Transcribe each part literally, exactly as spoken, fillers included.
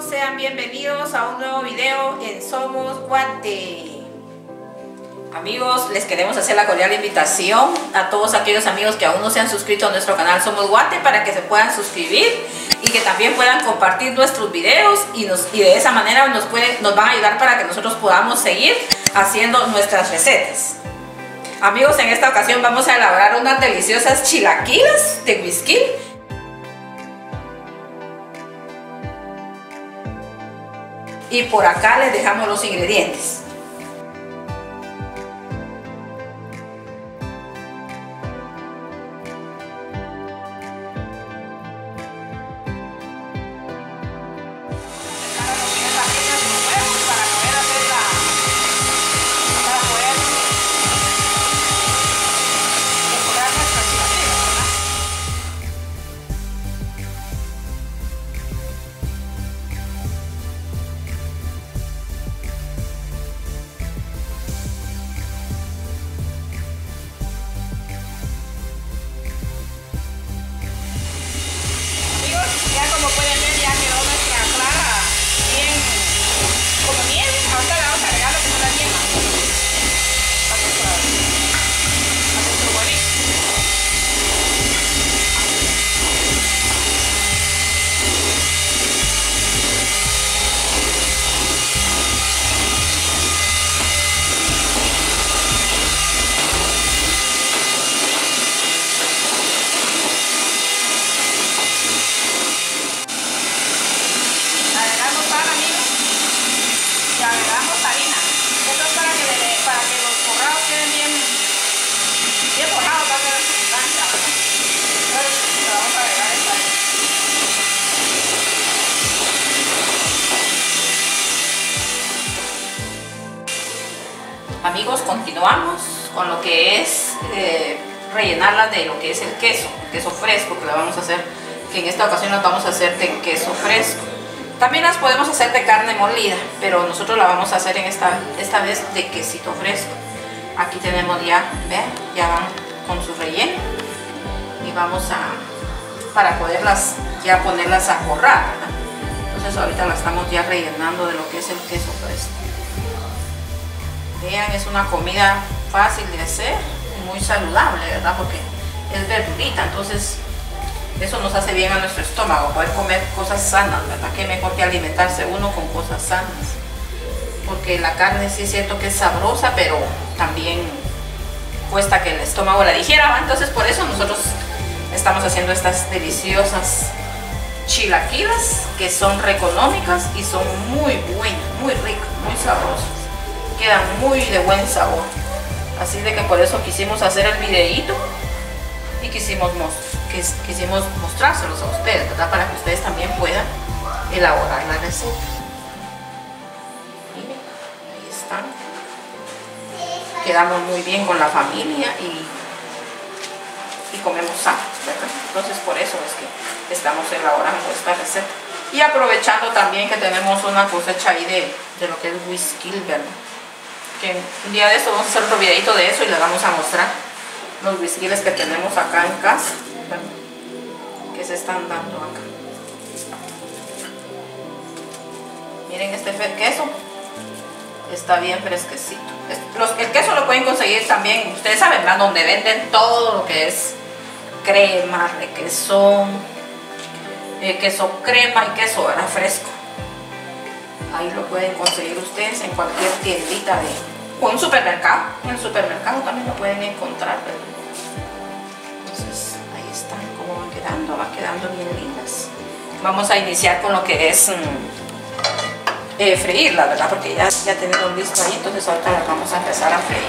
sean bienvenidos a un nuevo video en Somos Guate. Amigos, les queremos hacer la cordial invitación a todos aquellos amigos que aún no se han suscrito a nuestro canal Somos Guate para que se puedan suscribir y que también puedan compartir nuestros videos y, nos, y de esa manera nos, puede, nos van a ayudar para que nosotros podamos seguir haciendo nuestras recetas. Amigos, en esta ocasión vamos a elaborar unas deliciosas chilaquiles de huisquil. Y por acá les dejamos los ingredientes. Amigos, continuamos con lo que es eh, rellenarla de lo que es el queso, queso fresco que la vamos a hacer, que en esta ocasión las vamos a hacer de queso fresco. También las podemos hacer de carne molida, pero nosotros la vamos a hacer en esta, esta vez de quesito fresco. Aquí tenemos ya, vean, ya van con su relleno y vamos a, para poderlas ya ponerlas a forrar, ¿verdad? Entonces ahorita la estamos ya rellenando de lo que es el queso fresco. Vean, es una comida fácil de hacer, muy saludable, ¿verdad? Porque es verdurita, entonces eso nos hace bien a nuestro estómago, poder comer cosas sanas, ¿verdad? Qué mejor que alimentarse uno con cosas sanas. Porque la carne sí es cierto que es sabrosa, pero también cuesta que el estómago la digiera, ¿va? Entonces por eso nosotros estamos haciendo estas deliciosas chilaquiles que son económicas y son muy buenas, muy ricas, muy sabrosas. Quedan muy de buen sabor, así de que por eso quisimos hacer el videíto y quisimos, quis, quisimos mostrárselos a ustedes, ¿verdad? Para que ustedes también puedan elaborar la receta. Miren, ahí están. Quedamos muy bien con la familia y, y comemos sano, ¿verdad? Entonces por eso es que estamos elaborando esta receta y aprovechando también que tenemos una cosecha ahí de, de lo que es huisquil, ¿verdad? Que un día de esto vamos a hacer otro videito de eso y les vamos a mostrar los whiskiles que tenemos acá en casa, ¿verdad? Que se están dando acá. Miren este queso, está bien fresquecito. Los, el queso lo pueden conseguir también, ustedes saben, ¿verdad? Donde venden todo lo que es crema, requesón, eh, queso crema y queso, ¿verdad? Fresco. Ahí lo pueden conseguir ustedes en cualquier tiendita de, o en un supermercado. En el supermercado también lo pueden encontrar, ¿verdad? Entonces ahí están como van quedando, van quedando bien lindas. Vamos a iniciar con lo que es mm, eh, freírla, ¿verdad? Porque ya, ya tenemos listo ahí, entonces ahorita las vamos a empezar a freír.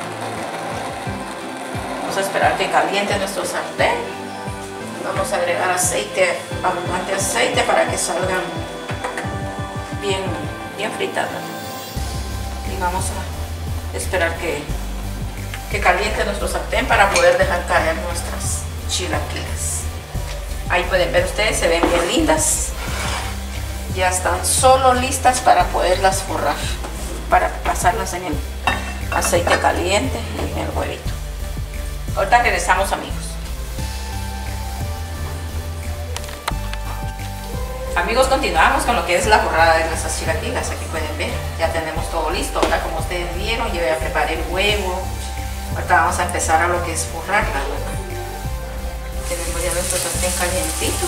Vamos a esperar que caliente nuestro sartén. Vamos a agregar aceite, abundante aceite para que salgan bien, bien fritas, y vamos a esperar que, que caliente nuestro sartén para poder dejar caer nuestras chilaquiles. Ahí pueden ver ustedes, se ven bien lindas, ya están solo listas para poderlas forrar, para pasarlas en el aceite caliente y en el huevito. Ahorita regresamos, amigos. Amigos, continuamos con lo que es la borrada de nuestras chilaquilas. Aquí pueden ver, ya tenemos todo listo. Ahora, como ustedes vieron, yo ya preparé el huevo. Ahorita vamos a empezar a lo que es borrarla, ¿verdad? Tenemos ya nuestro sartén calientito.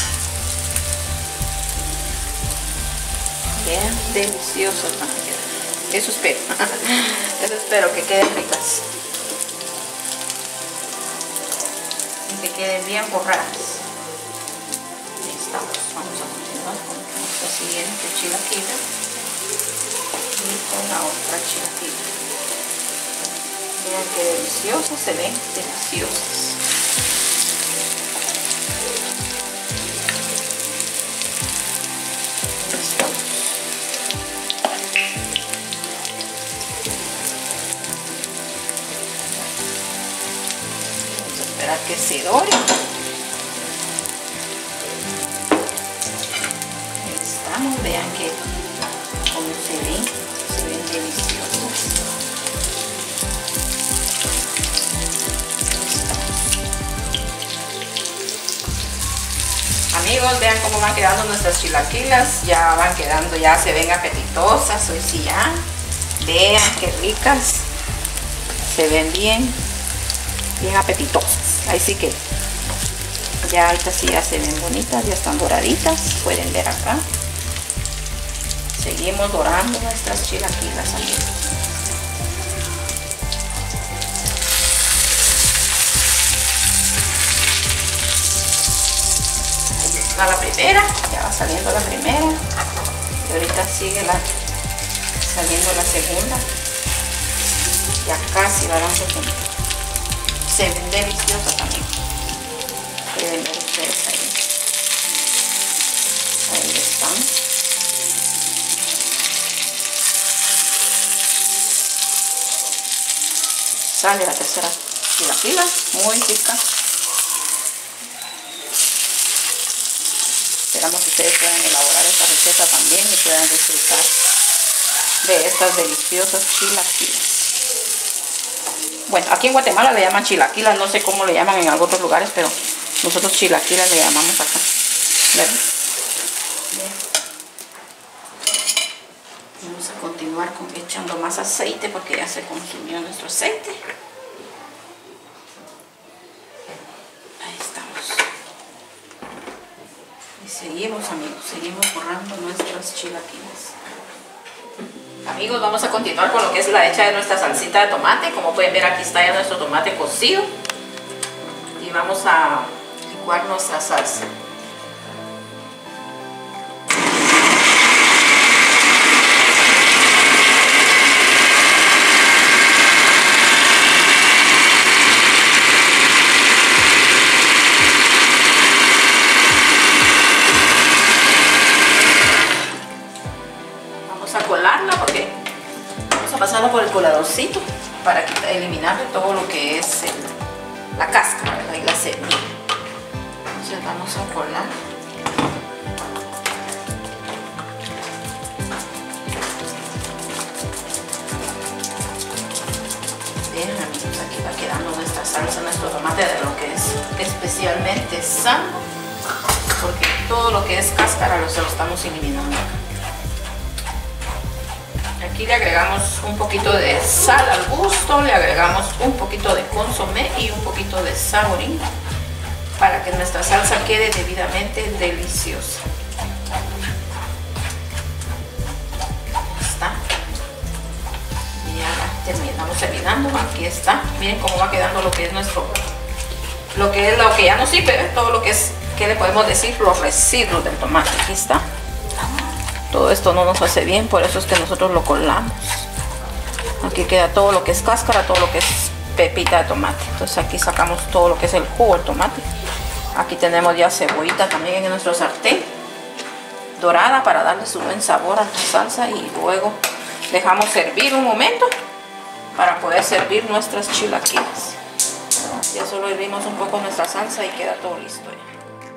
Bien deliciosos van a quedar. Eso espero. Eso espero, que queden ricas. Y que queden bien borradas. Ahí estamos. Vamos a continuar con nuestra siguiente chilaquila. Y con la otra chilaquila. Vean qué deliciosas se ven, deliciosas. Esperar que se dore. Ahí estamos, vean que como se ven, se ven deliciosos. Amigos, vean cómo van quedando nuestras chilaquilas, ya van quedando, ya se ven apetitosas, hoy sí ya. Vean qué ricas, se ven bien, bien apetitosas. Ahí sí que ya estas sí ya se ven bonitas, ya están doraditas, pueden ver acá. Seguimos dorando nuestras chilaquilas, amigos. Ahí está la primera, ya va saliendo la primera. Y ahorita sigue la, saliendo la segunda. Ya casi la vamos a poner. Se ven deliciosas también. Pueden ver ustedes ahí. Ahí están. Sale la tercera chilaquila, muy rica. Esperamos que ustedes puedan elaborar esta receta también y puedan disfrutar de estas deliciosas chilaquilas. Bueno, aquí en Guatemala le llaman chilaquilas, no sé cómo le llaman en algunos lugares, pero nosotros chilaquilas le llamamos acá. ¿Ven? Bien. Vamos a continuar con, echando más aceite porque ya se consumió nuestro aceite. Ahí estamos. Y seguimos, amigos, seguimos borrando nuestras chilaquilas. Amigos, vamos a continuar con lo que es la hecha de nuestra salsita de tomate. Como pueden ver, aquí está ya nuestro tomate cocido. Y vamos a licuar nuestra salsa. Vamos a colarla porque vamos a pasarla por el coladorcito para quitar, eliminarle todo lo que es el, la cáscara, ¿verdad? Y la semilla. Entonces vamos a colar. Bien, amigos, aquí va quedando nuestra salsa, nuestro tomate de lo que es especialmente sano, porque todo lo que es cáscara lo, se lo estamos eliminando acá. Aquí le agregamos un poquito de sal al gusto, le agregamos un poquito de consomé y un poquito de saborín para que nuestra salsa quede debidamente deliciosa. Está. Y ya terminamos terminando. Aquí está. Miren cómo va quedando lo que es nuestro, lo que es lo que ya no sirve, ¿eh? Todo lo que es, ¿qué le podemos decir? Los residuos del tomate. Aquí está. Todo esto no nos hace bien, por eso es que nosotros lo colamos. Aquí queda todo lo que es cáscara, todo lo que es pepita de tomate. Entonces aquí sacamos todo lo que es el jugo del tomate. Aquí tenemos ya cebollita también en nuestro sartén, dorada, para darle su buen sabor a la salsa. Y luego dejamos servir un momento para poder servir nuestras chilaquilas. Ya solo hervimos un poco nuestra salsa y queda todo listo ya.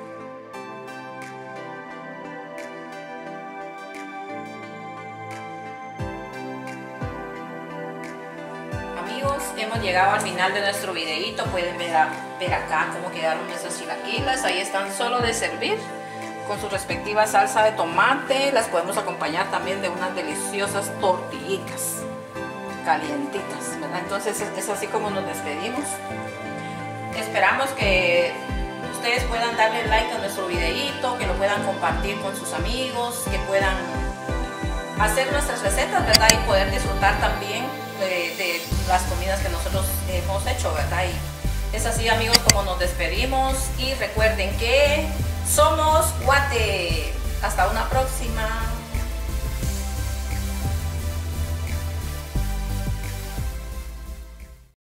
Amigos, hemos llegado al final de nuestro videito. Pueden ver, a, ver acá cómo quedaron nuestras chilaquilas. Ahí están solo de servir con su respectiva salsa de tomate. Las podemos acompañar también de unas deliciosas tortillitas calientitas, ¿verdad? Entonces es así como nos despedimos. Esperamos que ustedes puedan darle like a nuestro videíto, que lo puedan compartir con sus amigos, que puedan hacer nuestras recetas, ¿verdad? Y poder disfrutar también de, de las comidas que nosotros hemos hecho, ¿verdad? Y es así, amigos, como nos despedimos. Y recuerden que somos Guate. Hasta una próxima.